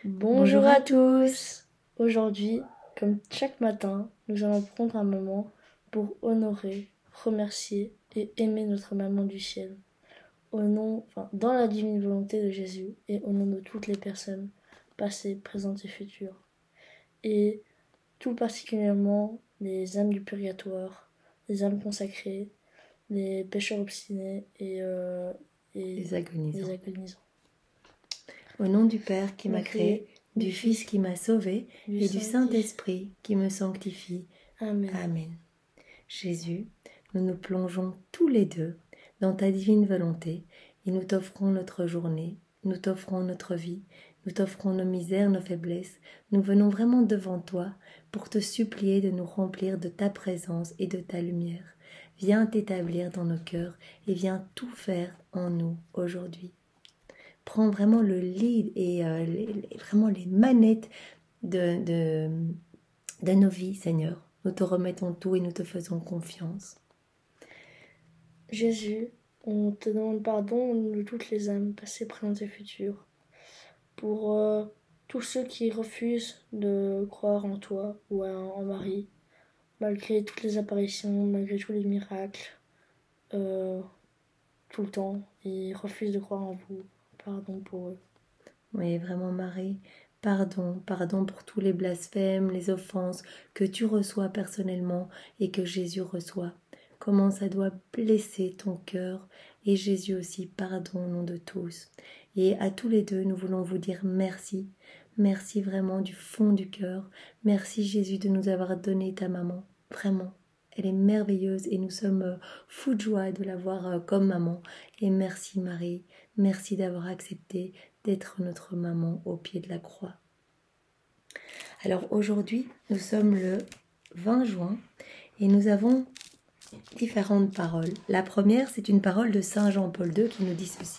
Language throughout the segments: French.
Bonjour à tous. Aujourd'hui, comme chaque matin, nous allons prendre un moment pour honorer, remercier et aimer notre maman du ciel. Dans la divine volonté de Jésus et au nom de toutes les personnes, passées, présentes et futures. Et tout particulièrement les âmes du purgatoire, les âmes consacrées, les pécheurs obstinés et les agonisants. agonisants. Au nom du Père qui m'a créé, du Fils qui m'a sauvé et du Saint-Esprit qui me sanctifie. Amen. Amen. Jésus, nous nous plongeons tous les deux dans ta divine volonté et nous t'offrons notre journée, nous t'offrons notre vie, nous t'offrons nos misères, nos faiblesses. Nous venons vraiment devant toi pour te supplier de nous remplir de ta présence et de ta lumière. Viens t'établir dans nos cœurs et viens tout faire en nous aujourd'hui. Prends vraiment le lead et vraiment les manettes de nos vies, Seigneur. Nous te remettons tout et nous te faisons confiance. Jésus, on te demande pardon de toutes les âmes, passées, présentes et futures, pour tous ceux qui refusent de croire en toi ou en Marie, malgré toutes les apparitions, malgré tous les miracles, tout le temps, ils refusent de croire en vous. Pardon pour eux. Oui, vraiment Marie, pardon pour tous les blasphèmes, les offenses que tu reçois personnellement et que Jésus reçoit. Comment ça doit blesser ton cœur. Et Jésus aussi, pardon au nom de tous. Et à tous les deux, nous voulons vous dire merci. Merci vraiment du fond du cœur. Merci Jésus de nous avoir donné ta maman. Vraiment. Elle est merveilleuse et nous sommes fous de joie de l'avoir comme maman. Et merci Marie, merci d'avoir accepté d'être notre maman au pied de la croix. Alors aujourd'hui, nous sommes le 20 juin et nous avons différentes paroles. La première, c'est une parole de Saint Jean-Paul II qui nous dit ceci.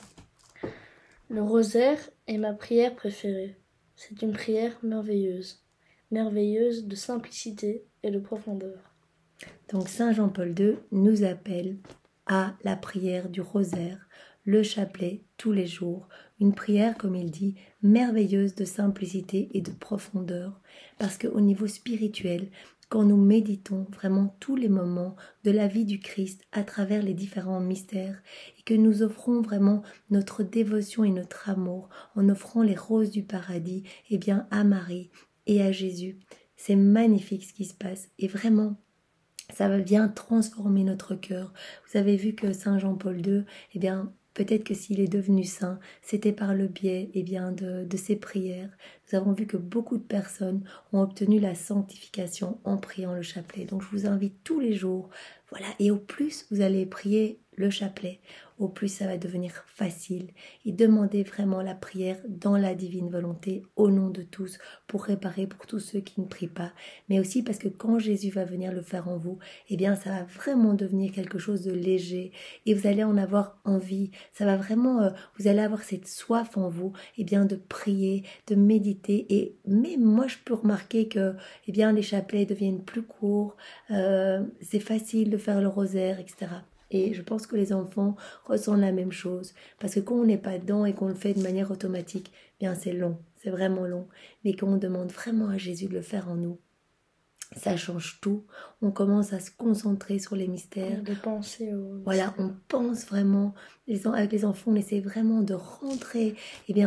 Le rosaire est ma prière préférée. C'est une prière merveilleuse, merveilleuse de simplicité et de profondeur. Donc Saint Jean-Paul II nous appelle à la prière du rosaire, le chapelet tous les jours, une prière, comme il dit, merveilleuse de simplicité et de profondeur, parce qu'au niveau spirituel, quand nous méditons vraiment tous les moments de la vie du Christ à travers les différents mystères et que nous offrons vraiment notre dévotion et notre amour en offrant les roses du paradis à Marie et à Jésus, c'est magnifique ce qui se passe et vraiment ça vient transformer notre cœur. Vous avez vu que Saint Jean-Paul II, peut-être que s'il est devenu saint, c'était par le biais de ses prières. Nous avons vu que beaucoup de personnes ont obtenu la sanctification en priant le chapelet. Donc je vous invite tous les jours, voilà, et au plus vous allez prier le chapelet, au plus ça va devenir facile. Et demandez vraiment la prière dans la divine volonté, au nom de tous, pour réparer pour tous ceux qui ne prient pas. Mais aussi parce que quand Jésus va venir le faire en vous, ça va vraiment devenir quelque chose de léger. Et vous allez en avoir envie. Ça va vraiment, vous allez avoir cette soif en vous, de prier, de méditer. Et même moi, je peux remarquer que, les chapelets deviennent plus courts. C'est facile de faire le rosaire, etc. Et je pense que les enfants ressentent la même chose. Parce que quand on n'est pas dedans et qu'on le fait de manière automatique, c'est long, c'est vraiment long. Mais quand on demande vraiment à Jésus de le faire en nous, ça change tout. On commence à se concentrer sur les mystères. De penser au... Voilà, on pense vraiment. Avec les enfants, on essaie vraiment de rentrer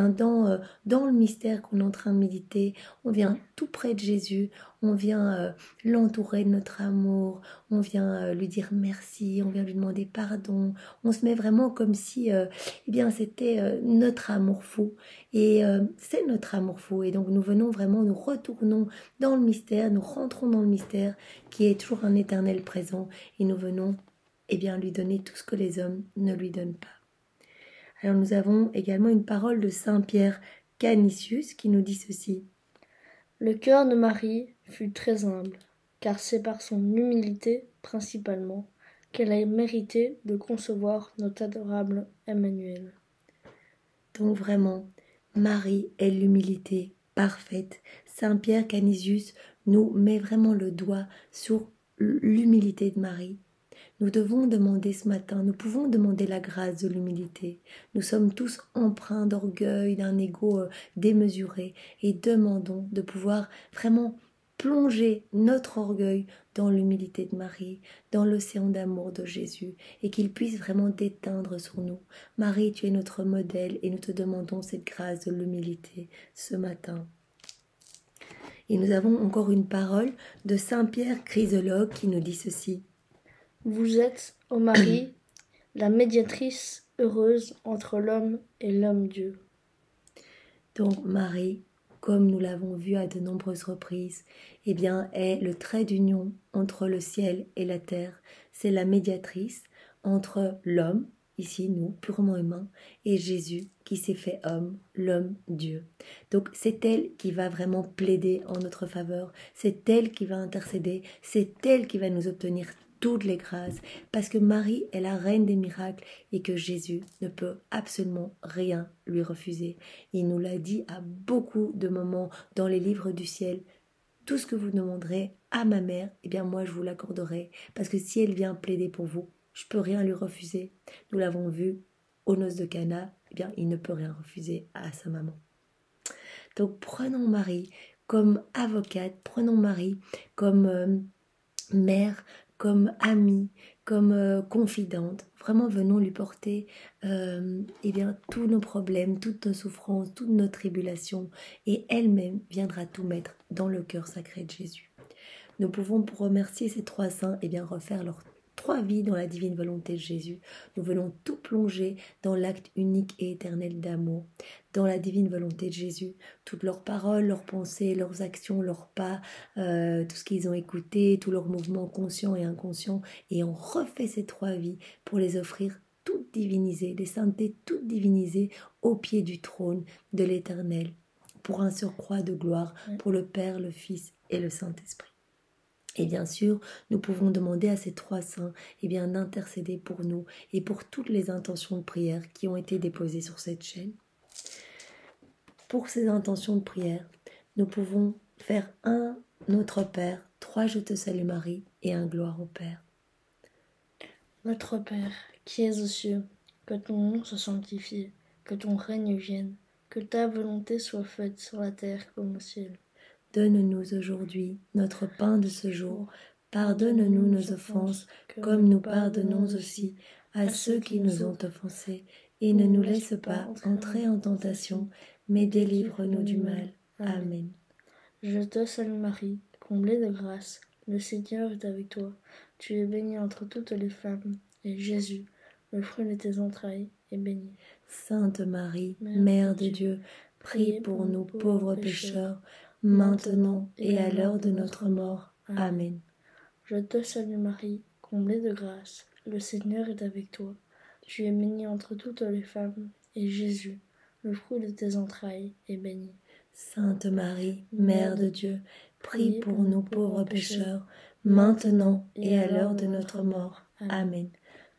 dans le mystère qu'on est en train de méditer. On vient tout près de Jésus. On vient l'entourer de notre amour. On vient lui dire merci. On vient lui demander pardon. On se met vraiment comme si c'était notre amour fou. Et c'est notre amour fou. Et donc nous venons vraiment, nous retournons dans le mystère. Nous rentrons dans le mystère qui est toujours un éternel présent. Et nous venons lui donner tout ce que les hommes ne lui donnent pas. Alors nous avons également une parole de Saint Pierre Canisius qui nous dit ceci. Le cœur de Marie fut très humble, car c'est par son humilité principalement qu'elle a mérité de concevoir notre adorable Emmanuel. Donc vraiment, Marie est l'humilité parfaite. Saint Pierre Canisius nous met vraiment le doigt sur l'humilité de Marie. Nous devons demander ce matin, nous pouvons demander la grâce de l'humilité. Nous sommes tous empreints d'orgueil, d'un ego démesuré et demandons de pouvoir vraiment plonger notre orgueil dans l'humilité de Marie, dans l'océan d'amour de Jésus et qu'il puisse vraiment déteindre sur nous. Marie, tu es notre modèle et nous te demandons cette grâce de l'humilité ce matin. Et nous avons encore une parole de Saint Pierre Chrysologue qui nous dit ceci. Vous êtes, ô Marie, la médiatrice heureuse entre l'homme et l'homme-dieu. Donc Marie, comme nous l'avons vu à de nombreuses reprises, eh bien, est le trait d'union entre le ciel et la terre. C'est la médiatrice entre l'homme, ici nous, purement humains, et Jésus qui s'est fait homme, l'homme Dieu. Donc c'est elle qui va vraiment plaider en notre faveur, c'est elle qui va intercéder, c'est elle qui va nous obtenir toutes les grâces, parce que Marie est la reine des miracles et que Jésus ne peut absolument rien lui refuser. Il nous l'a dit à beaucoup de moments dans les livres du ciel. Tout ce que vous demanderez à ma mère, eh bien moi je vous l'accorderai, parce que si elle vient plaider pour vous, je ne peux rien lui refuser. Nous l'avons vu aux noces de Cana, eh bien il ne peut rien refuser à sa maman. Donc prenons Marie comme avocate, prenons Marie comme mère, comme amie, comme confidente. Vraiment, venons lui porter eh bien, tous nos problèmes, toutes nos souffrances, toutes nos tribulations. Et elle-même viendra tout mettre dans le cœur sacré de Jésus. Nous pouvons, pour remercier ces trois saints, eh bien, refaire leurs 3 vies dans la divine volonté de Jésus. Nous venons tout plonger dans l'acte unique et éternel d'amour, dans la divine volonté de Jésus. Toutes leurs paroles, leurs pensées, leurs actions, leurs pas, tout ce qu'ils ont écouté, tous leurs mouvements conscients et inconscients. Et on refait ces 3 vies pour les offrir toutes divinisées, les saintetés toutes divinisées au pied du trône de l'Éternel, pour un surcroît de gloire pour le Père, le Fils et le Saint-Esprit. Et bien sûr, nous pouvons demander à ces 3 saints d'intercéder pour nous et pour toutes les intentions de prière qui ont été déposées sur cette chaîne. Pour ces intentions de prière, nous pouvons faire un Notre Père, 3 Je te salue Marie et un Gloire au Père. Notre Père, qui es aux cieux, que ton nom soit sanctifié, que ton règne vienne, que ta volonté soit faite sur la terre comme au ciel. Donne-nous aujourd'hui notre pain de ce jour. Pardonne-nous nos offenses, comme nous pardonnons aussi à ceux qui nous ont offensés. Et ne nous laisse pas entrer en tentation, mais délivre-nous du mal. Amen. Je te salue Marie, comblée de grâce, le Seigneur est avec toi. Tu es bénie entre toutes les femmes, et Jésus, le fruit de tes entrailles, est béni. Sainte Marie, Mère de Dieu, prie pour nous pauvres pécheurs, maintenant et à l'heure de notre mort. Amen. Je te salue Marie, comblée de grâce, le Seigneur est avec toi. Tu es bénie entre toutes les femmes, et Jésus, le fruit de tes entrailles, est béni. Sainte Marie, Mère de Dieu, prie pour nous pauvres pécheurs, maintenant et à l'heure de notre mort. Amen.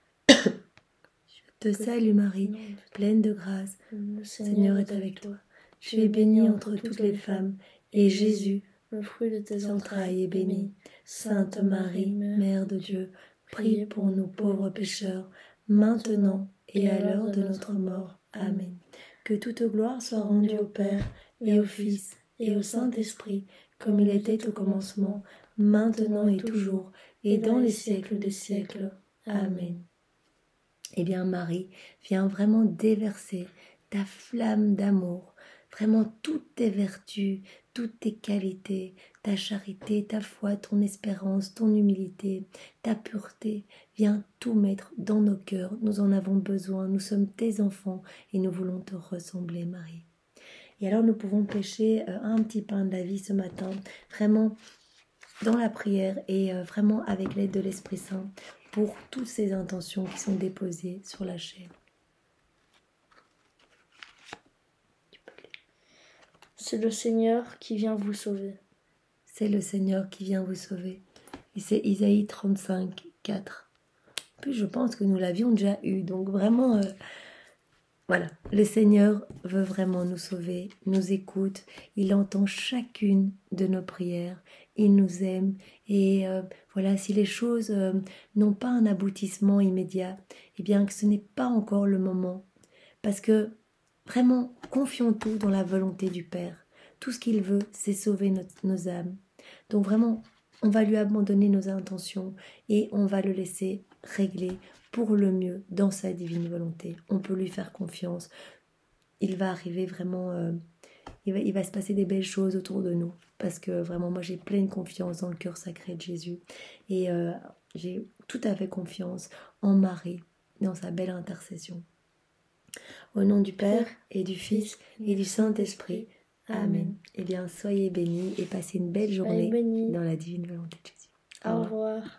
Je te salue Marie, pleine de grâce, le Seigneur est avec toi. Tu es bénie entre toutes les femmes, et Jésus, le fruit de tes entrailles, est béni. Sainte Marie, Mère de Dieu, prie pour nous pauvres pécheurs, maintenant et à l'heure de notre mort. Amen. Que toute gloire soit rendue au Père, et au Fils, et au Saint-Esprit, comme il était au commencement, maintenant et toujours, et dans les siècles des siècles. Amen. Eh bien Marie, viens vraiment déverser ta flamme d'amour, vraiment toutes tes vertus, toutes tes qualités, ta charité, ta foi, ton espérance, ton humilité, ta pureté. Viens tout mettre dans nos cœurs, nous en avons besoin, nous sommes tes enfants et nous voulons te ressembler Marie. Et alors nous pouvons pêcher un petit pain de la vie ce matin, vraiment dans la prière et vraiment avec l'aide de l'Esprit Saint pour toutes ces intentions qui sont déposées sur la chaîne. C'est le Seigneur qui vient vous sauver. C'est le Seigneur qui vient vous sauver. Et c'est Isaïe 35, 4. En plus, je pense que nous l'avions déjà eu. Donc vraiment, Voilà, le Seigneur veut vraiment nous sauver, nous écoute, il entend chacune de nos prières, il nous aime et voilà, si les choses n'ont pas un aboutissement immédiat, eh bien que ce n'est pas encore le moment, parce que vraiment confions tout dans la volonté du Père. Tout ce qu'il veut, c'est sauver nos âmes. Donc vraiment, on va lui abandonner nos intentions et on va le laisser régler pour le mieux dans sa divine volonté. On peut lui faire confiance. Il va arriver vraiment, il va se passer des belles choses autour de nous. Parce que vraiment, moi j'ai pleine confiance dans le cœur sacré de Jésus. Et j'ai tout à fait confiance en Marie, dans sa belle intercession. Au nom du Père et du Fils et du Saint-Esprit. Amen. Eh bien, soyez bénis et passez une belle journée dans la divine volonté de Jésus. Au revoir.